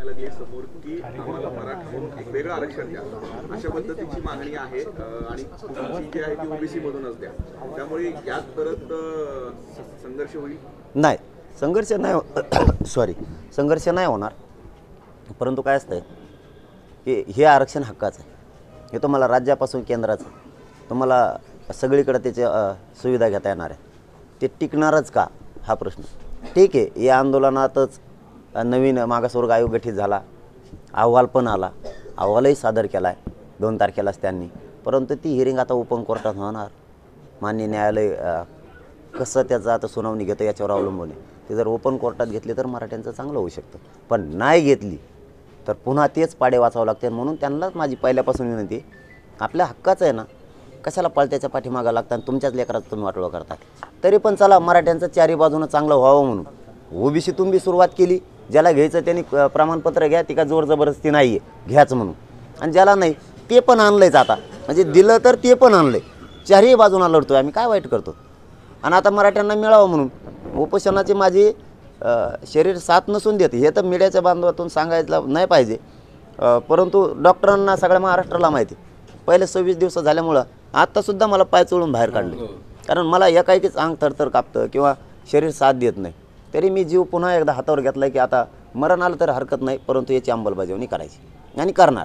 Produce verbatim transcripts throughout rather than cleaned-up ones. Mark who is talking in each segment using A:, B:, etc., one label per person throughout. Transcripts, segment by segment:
A: लागली समोर की आम्हाला मराठा एक वेगळं आरक्षण द्या अशा पद्धतीची मागणी आहे आणि तुमची जी आहे ती ओबीसी मधूनच द्या, त्यामुळे यात परत संघर्ष होईल?
B: नाही, संघर्ष नाही सॉरी संघर्ष नाही होणार. परंतु काय असतं की हे आरक्षण हक्काचं आहे, हे तुम्हाला राज्यापासून केंद्राचं, तुम्हाला सगळीकडे त्याचे सुविधा घेता येणार आहे. ते टिकणारच का हा प्रश्न. ठीक आहे, या आंदोलनातच नवीन मागासवर्ग आयोग गठीत झाला, अहवाल पण आला, अहवालही सादर केला आहे दोन तारखेलाच त्यांनी. परंतु ती हिअरिंग आता ओपन कोर्टात होणार. मान्य न्यायालय कसं त्याचं आता सुनावणी घेतं याच्यावर अवलंबून आहे. ते जर ओपन कोर्टात घेतली तर मराठ्यांचं चांगलं होऊ शकतं, पण नाही घेतली तर पुन्हा तेच पाडे वाचावं लागते. म्हणून त्यांनाच माझी पहिल्यापासून विनंती, आपल्या हक्काचं आहे ना, कशाला पळत्याच्या पाठीमागा लागतात आणि तुमच्याच लेकराचं तुम्ही वाटोळं करता. तरी पण चला मराठ्यांचं चारी बाजूनं चांगलं व्हावं म्हणून ओबीसी तुम्ही सुरुवात केली. ज्याला घ्यायचं त्यांनी प्रमाणपत्र घ्या, ती का जोर जबरदस्ती नाही आहे घ्याच म्हणून, आणि ज्याला नाही ते पण आणलंयच आता, म्हणजे दिलं तर ते पण आणलंय. चारही बाजूना लढतोय आम्ही, काय वाईट करतो. आणि आता मराठ्यांना मिळावं म्हणून उपोषणाची माझी शरीर साथ नसून देते, हे तर मीडियाच्या बांधवातून सांगायचं नाही पाहिजे. परंतु डॉक्टरांना सगळ्या महाराष्ट्राला माहिती, पहिले सव्वीस दिवस झाल्यामुळं आत्तासुद्धा मला पाय चोळून बाहेर काढले. कारण मला एकाएकीच अंग थरथर कापतं किंवा शरीर साथ देत नाही. तरी मी जीव पुन्हा एकदा हातावर घेतला की आता मरण आलं तर हरकत नाही, परंतु याची अंमलबजावणी करायची आणि करणार.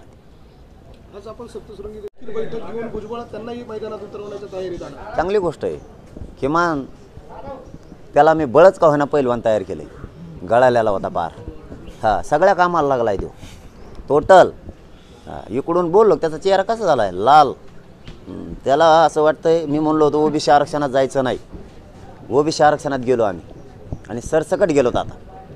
C: आज आपण सप्तशृंगी देखील बैठक घेऊन भुजबळ त्यांनाही मैदानात उतरवण्याच्या तयारीत आला.
B: चांगली गोष्ट आहे. किमान त्याला मी बळच का होईना पैलवान तयार केले, गळालेला होता पार. हां, सगळ्या कामाला लागला आहे तो टोटल. इकडून बोललो त्याचा चेहरा कसा झाला आहे, लाल. त्याला असं वाटतंय मी म्हणलो होतो ओबीसी आरक्षणात जायचं नाही, ओबीसी आरक्षणात गेलो आम्ही आणि सरसकट गेलो. आता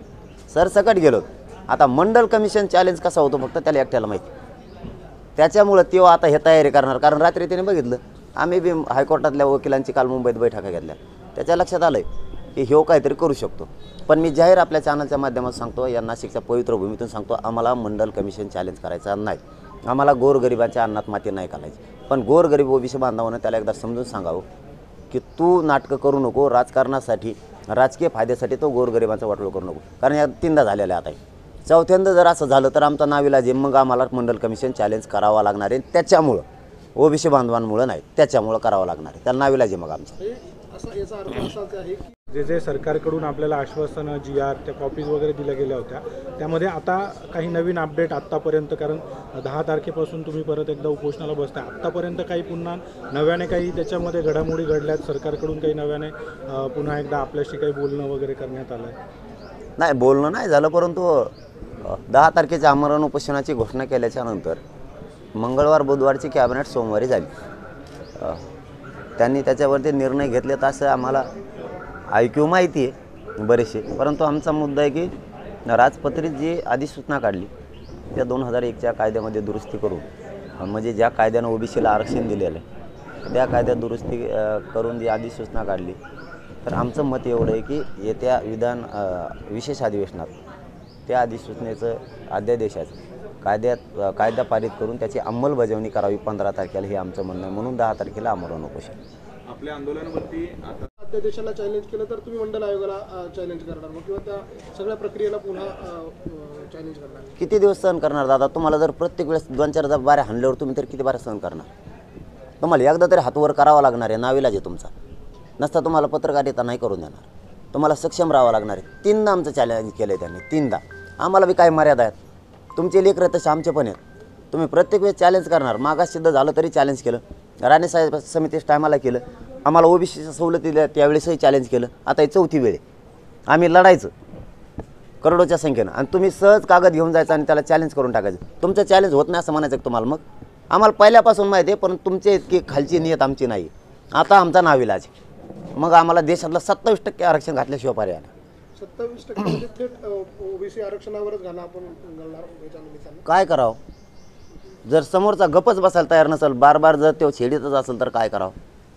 B: सरसकट गेलो. आता मंडल कमिशन चॅलेंज कसा होतो फक्त त्याला एकट्याला माहिती. त्याच्यामुळं तो आता हे तयारी करणार. कारण रात्री त्याने बघितलं, आम्ही बी हायकोर्टातल्या वकिलांची काल मुंबईत बैठका घेतल्या, त्याच्या लक्षात आलं आहे की ह्यो काहीतरी करू शकतो. पण मी जाहीर आपल्या चॅनलच्या माध्यमातून सांगतो, या नाशिकच्या पवित्र भूमीतून सांगतो, आम्हाला मंडल कमिशन चॅलेंज करायचं नाही. आम्हाला गोरगरिबांच्या अन्नात माती नाही घालायची. पण गोरगरीब ओबीसी बांधवानं त्याला एकदा समजून सांगावं की तू नाटकं करू नको, राजकारणासाठी राजकीय फायद्यासाठी तो गोरगरिबांचा वाटोळ करू नको. कारण या तीनदा झालेलं आहे. आता चौथ्यांदा जर असं झालं तर आमचा नाविलाज आहे, मग आम्हाला मंडल कमिशन चॅलेंज करावा लागणार आहे. त्याच्यामुळं ओबीसी बांधवांमुळं नाही, त्याच्यामुळं करावं लागणार आहे. त्याला नाविलाज आहे. मग आमचा
C: असा याचा अर्थ असा आहे की
D: जे जे सरकारकडून आपल्याला आश्वासनं, जी आर, त्या कॉपीज वगैरे दिल्या गेल्या होत्या, त्यामध्ये आता काही नवीन अपडेट आत्तापर्यंत, कारण दहा तारखेपासून तुम्ही परत एकदा उपोषणाला बसताय, आत्तापर्यंत काही पुन्हा नव्याने काही त्याच्यामध्ये घडामोडी घडल्यात, सरकारकडून काही नव्याने पुन्हा एकदा आपल्याशी काही बोलणं वगैरे करण्यात आलं आहे?
B: नाही, बोलणं नाही झालं, परंतु दहा तारखेच्या आमरण उपोषणाची घोषणा केल्याच्यानंतर मंगळवार बुधवारची कॅबिनेट सोमवारी झाली. त्यांनी त्याच्यावरती निर्णय घेतलेत असं आम्हाला ऐकू माहिती आहे बरेचसे. परंतु आमचा मुद्दा आहे की राजपत्रित जी अधिसूचना काढली त्या दोन हजार एकच्या कायद्यामध्ये दुरुस्ती करून, म्हणजे ज्या कायद्यानं ओबीसीला आरक्षण दिलेलं आहे त्या कायद्यात दुरुस्ती करून जी अधिसूचना काढली, तर आमचं मत एवढं आहे की येत्या विधान विशेष अधिवेशनात त्या अधिसूचनेचं अध्यादेशाचं कायद्यात कायदा पारित करून त्याची अंमलबजावणी करावी पंधरा तारखेला, हे आमचं म्हणणं आहे. म्हणून दहा तारखेला आमरण उपोषण.
A: आपल्या आंदोलनावरती आता
C: अध्यादेशाला चॅलेंज केलं तर तुम्ही मंडल आयोगाला चॅलेंज करणार मग, किंवा त्या सगळ्या प्रक्रियेला पुन्हा चॅलेंज करणार?
B: किती दिवस सहन करणार दादा? तुम्हाला जर प्रत्येक वेळेस दोन चार बाऱ्या हाणल्यावर तुम्ही तर किती बाऱ्या सहन करणार? तुम्हाला एकदा तरी हातवर करावा लागणार आहे. नाविलाज आहे तुमचा. नसता तुम्हाला पत्रकारिता नाही करून देणार, तुम्हाला सक्षम राहावं लागणार आहे. तीनदा आमचं चॅलेंज केलं आहे त्यांनी, तीनदा. आम्हाला बी काही मर्यादा आहेत. तुमचे लेकरं तसे आमचे पण आहेत. तुम्ही प्रत्येक वेळेस चॅलेंज करणार. मागास सिद्ध झालं तरी चॅलेंज केलं, राणेसाहेब समितीच्या टायमाला केलं, आम्हाला ओबीसीच्या सवलती दिल्या त्यावेळेसही चॅलेंज केलं. आता ही चौथी वेळ आहे. आम्ही लढायचं करोडोच्या संख्येनं आणि तुम्ही सहज कागद घेऊन जायचं आणि त्याला चॅलेंज करून टाकायचं. तुमचं चॅलेंज होत नाही असं म्हणायचं का तुम्हाला? मग आम्हाला पहिल्यापासून माहिती आहे, पण तुमचे इतकी खालची नियत आमची नाही. आता आमचा नाविलाज, मग आम्हाला देशातलं सत्तावीस टक्के आरक्षण घातल्याशिवाय पर्याय नाही.
C: सत्तावीस टक्के थेट ओबीसी आरक्षणावरच घाला आपण
B: काय करावं? जर समोरचा गपच बसायला तयार नसेल, बार बार जर तो छेडीतच असेल तर काय करावं?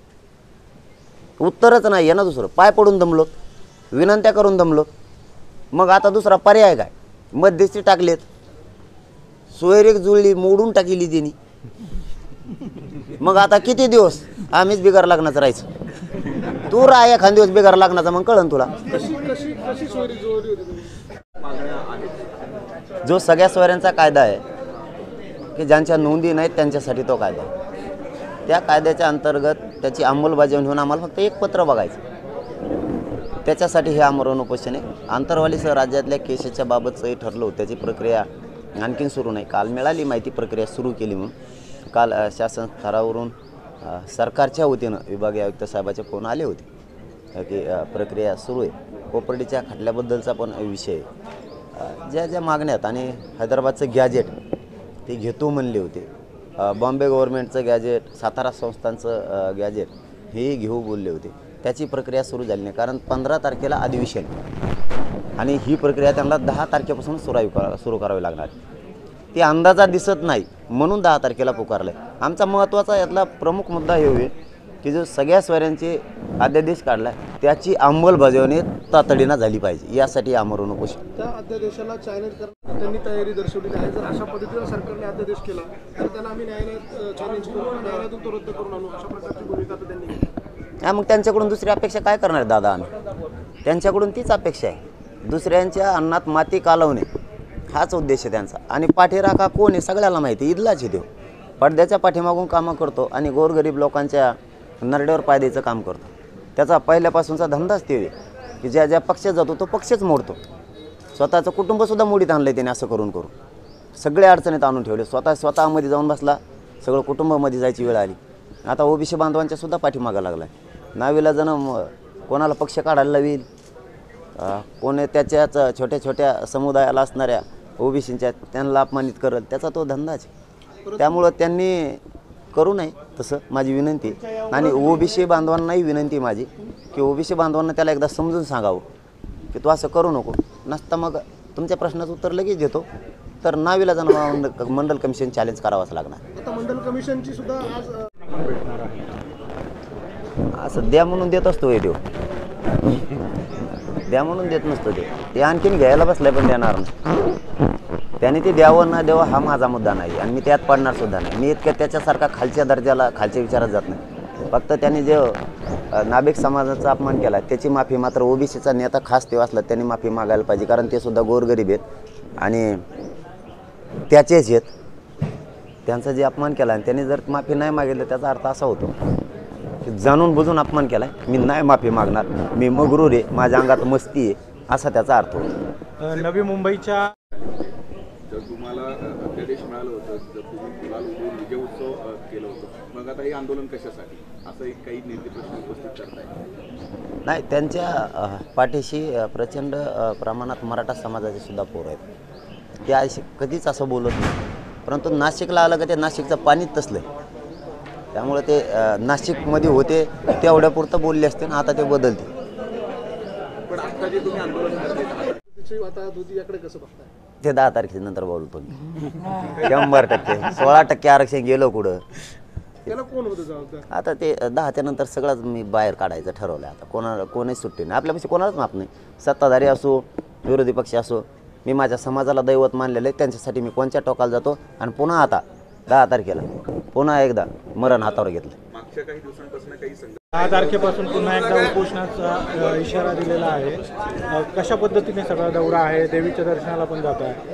B: उत्तरच नाही आहे ना दुसरं. पाय पडून दमलो, विनंत्या करून दमलो, मग आता दुसरा पर्याय काय? मध्यस्थी टाकलेत, सोयरीक जुळली, मोडून टाकली तिने. मग आता किती दिवस आम्हीच बिगार लग्नाचं राहायचं? तू राहा एखाद दिवस बिगार लग्नाचा, मग कळन तुला.
C: कशी कशी कशी सोयरीक जुळली होती?
A: मागण्या आहेत.
B: जो सगळ्या सोयऱ्यांचा कायदा आहे की ज्यांच्या नोंदी नाहीत त्यांच्यासाठी तो कायदा आहे. त्या कायद्याच्या अंतर्गत त्याची अंमलबजावणी होऊन आम्हाला फक्त एक पत्र बघायचं, त्याच्यासाठी हे आमरण उपोषण आहे. आंतरवालीसह राज्यातल्या केसेसच्या बाबतचंही ठरलं होतं, त्याची प्रक्रिया आणखीन सुरू नाही. काल मिळाली माहिती, प्रक्रिया सुरू केली म्हणून. काल अ, शासन स्तरावरून अ, सरकारच्या वतीनं विभागीय आयुक्त साहेबाचे फोन आले होते अ, की अ, प्रक्रिया सुरू आहे. कोपर्डीच्या खटल्याबद्दलचा पण विषय आहे. अ, ज्या ज्या मागण्यात आणि हैदराबादचं गॅजेट ते घेतो म्हणले होते, अ, बॉम्बे गव्हर्नमेंटचं गॅजेट, सातारा संस्थांचं अ, गॅजेट हेही घेऊ बोलले होते. त्याची प्रक्रिया सुरू झाली नाही, कारण पंधरा तारखेला अधिवेशन आणि ही प्रक्रिया त्यांना दहा तारखेपासून सुरू करा सुरू करावी लागणार. ती अंदाजात दिसत नाही म्हणून दहा तारखेला पुकारलं आहे. आमचा महत्त्वाचा यातला प्रमुख मुद्दा हे होईल की जो सगळ्या स्वऱ्यांचे अध्यादेश काढला आहे त्याची अंमलबजावणी तातडीनं झाली पाहिजे, यासाठी आमरण उपोषण.
C: त्या अध्यादेशाला चॅलेंज करण्याची त्यांनी तयारी दर्शवलेली आहे. जर अशा पद्धतीनं सरकारने अध्यादेश केला तर त्याला आम्ही न्यायालयात चॅलेंज करू, न्यायालयातून तो रद्द करून आणू, अशा प्रकारची भूमिका तर त्यांनी घेतली.
B: हा, मग त्यांच्याकडून दुसरी अपेक्षा काय करणार दादा आम्ही? त्यांच्याकडून तीच अपेक्षा आहे. दुसऱ्यांच्या अन्नात माती कालवणे हाच उद्देश आहे त्यांचा. आणि पाठीराखा कोण आहे सगळ्याला माहिती, इथलाच आहे तो. पडद्याच्या पाठीमागून कामं करतो आणि गोरगरीब लोकांच्या नरड्यावर पाय द्यायचं काम करतो. त्याचा पहिल्यापासूनचा धंदाच ते आहे की ज्या ज्या पक्षात जातो तो पक्षच मोडतो. स्वतःचं कुटुंबसुद्धा मोडीत आणलं आहे त्याने, असं करून करून सगळे अडचणीत आणून ठेवले. स्वतः स्वतःमध्ये जाऊन बसला, सगळं कुटुंबामध्ये जायची वेळ आली. आता ओबीसी बांधवांच्या सुद्धा पाठीमागा लागला आहे. नावीला जण कोणाला पक्ष काढायला लावील, कोणी त्याच्याच छोट्या छोट्या समुदायाला असणाऱ्या ओबीसींच्या त्यांना अपमानित करेल, त्याचा तो धंदाच आहे. त्यामुळं त्यांनी करू नये तसं माझी विनंती. आणि ओबीसी बांधवांनाही विनंती माझी की ओबीसी बांधवांना त्याला एकदा समजून सांगावं की तू असं करू नको. नसता मग तुमच्या प्रश्नाचं उत्तर लगेच देतो, तर नावीला जाणं मंडल कमिशन चॅलेंज करावंच लागणार.
C: आता मंडल कमिशनची सुद्धा आज अ,
B: असं द्या म्हणून देत असतो हे देव, द्या म्हणून देत नसतो ते. ते आणखीन घ्यायला बसलाय पण देणार नाही. त्याने ते द्यावं ना द्यावं हा माझा मुद्दा नाही आणि मी त्यात पडणार सुद्धा नाही. मी इतक्या त्याच्यासारखा खालच्या दर्जाला खालच्या विचारात जात नाही. फक्त त्यांनी जे नाभिक समाजाचा अपमान केला त्याची माफी मात्र ओबीसीचा नेता खास तेव्हा असला त्यांनी माफी मागायला पाहिजे, कारण ते सुद्धा गोरगरीब आहेत आणि त्याचेच आहेत. त्यांचा जे अपमान केला आणि त्यांनी जर माफी नाही मागितलं त्याचा अर्थ असा होतो की जाणून बुजून अपमान केला आहे, मी नाही माफी मागणार, मी मगरूर आहे, माझ्या अंगात मस्ती आहे, असा त्याचा अर्थ होतो.
D: नवी मुंबईच्या
A: जर तुम्हाला अध्यादेश मिळालं होतं, जर तुम्ही गुलाल उडवून विजय उत्सव अ, केलं होतं, मग आता हे आंदोलन कशासाठी, असं एक काही नेते प्रश्न उपस्थित करताय?
B: नाही, त्यांच्या अ, पाठीशी अ, प्रचंड अ, प्रमाणात मराठा समाजाचे सुद्धा पोरं आहेत. ते अशी कधीच असं बोलत नाही, परंतु नाशिकला आलं का ते नाशिकचं पाणीच तसलं आहे. त्यामुळे ते अ, नाशिकमध्ये होते तेवढ्यापुरतं बोलले असते ना, आता ते बदलते.
A: पण आता जे तुम्ही आंदोलन करताय
C: तिची वाताहत होती, याकडे कसं बघताय?
B: ते दहा तारखेनंतर बोलतो मी. शंभर टक्के सोळा टक्के आरक्षण गेलो कुठं.
C: त्याला कोण होतं जबाबदार?
B: आता ते दहाच्या नंतर सगळंच मी बाहेर काढायचं ठरवलं आहे. आता कोणा कोणीच सुट्टी नाही, आपल्यापाशी कोणालाच माफ नाही. सत्ताधारी असो विरोधी पक्ष असो, मी माझ्या समाजाला दैवत मानलेलं आहे, त्यांच्यासाठी मी कोणत्या टोकाला जातो. आणि पुन्हा आता दहा तारखेला पुन्हा एकदा मरण हातावर घेतलं.
A: मागच्या काही दिवसांपासून काही संघ
D: दहा तारखेपासून पुन्हा एकदा उपोषणाचा अ, इशारा दिलेला आहे. अ, कशा पद्धतीने सगळा दौरा आहे? देवीच्या दर्शनाला पण जात आहे.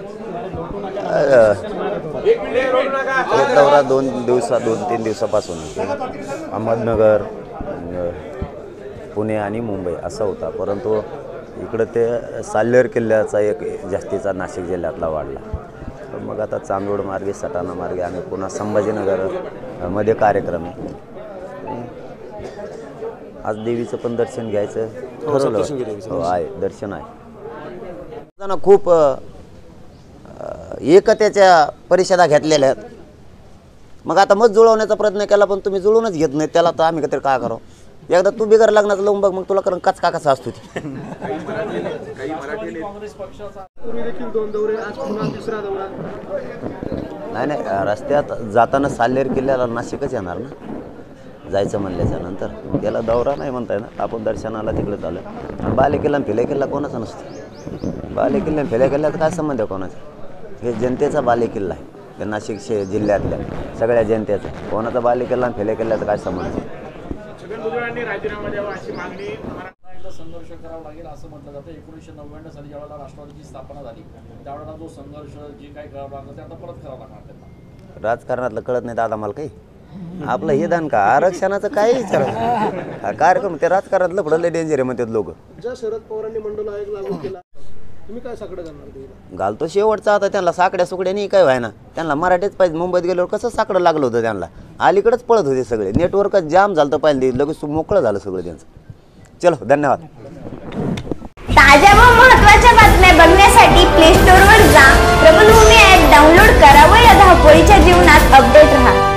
B: एक दौरा दोन दिवसा दोन तीन दिवसापासून अहमदनगर, अ, पुणे आणि मुंबई असा होता, परंतु इकडं ते साल्हेर किल्ल्याचा एक जास्तीचा नाशिक जिल्ह्यातला वाढला. तर मग आता चांदवड मार्गे सटाणा मार्गे आम्ही पुन्हा संभाजीनगर अ, मध्ये कार्यक्रम आहे. आज देवीचं पण दर्शन घ्यायचं ठरवलं. हो, आहे, दर्शन आहे. जण खूप अ, एकतेच्या परिषदा घेतलेल्या आहेत. मग आता मत जुळवण्याचा प्रयत्न केला पण तुम्ही जुळवूनच घेत नाही, त्याला तर आम्ही काहीतरी काय करावं. एकदा तू बिगर लग्नाचं लावून बघ, मग तुला कारण कच का कसा असतो ती.
A: काही मराठी काही मराठी नेते
C: पूर्वी देखील दोन दौरे, आज पुन्हा तिसरा दौरा.
B: नाही नाही, रस्त्यात जाताना साल्हेर किल्ल्याला नाशिकच येणार ना जायचं म्हणल्याच्या नंतर. त्याला दौरा नाही म्हणताय ना, आपण दर्शनाला तिकडे चालू. बाले किल्ला फिले किल्ला कोणाचा नसतो. बाले किल्ला फिले किल्ल्याचा काय संबंध आहे कोणाचा? हे जनतेचा बाले किल्ला आहे, त्या नाशिक शे जिल्ह्यातल्या सगळ्या जनतेचा. कोणाचा बाले किल्ला फिले किल्ल्याचा काय संबंध आहे?
E: शेवटपर्यंत संघर्ष करावा लागेल असं म्हटलं जातं. एकोणीसशे नव्याण्णव साली ज्यावेळेला राष्ट्रवादीची स्थापना झाली त्यावेळेला जो संघर्ष जे काही करावं लागलं ते आता परत करावं लागणार त्यांना.
B: राजकारणातलं कळत नाही दादा मला काही. आपलं हे दान का आरक्षणाचं काय विचार कार्यक्रम ते राजकारणातलं पडलं डेंजर आहे म्हणतात लोक.
C: ज्या शरद पवारांनी मंडल आयोग लागू केला तुम्ही काय साकडं करणार ते?
B: घालतो शेवटचा आता त्यांना साकड्या सुकड्यानी काय व्हाय ना. त्यांना मराठीच पाहिजे. मुंबईत गेल्यावर कसं साकडं लागलं होतं त्यांना. अलीकडेच पळत होते सगळे. नेटवर्कच जाम झालं तर पाहिजे लगेच मोकळं झालं सगळं त्यांचं. चलो धन्यवाद.
F: ताज्या व महत्त्वाच्या बातम्या बघण्यासाठी प्ले स्टोअरवर जा, प्रबलभूमी ॲप डाउनलोड करा व या धावपळीच्या जीवनात अपडेट राहा.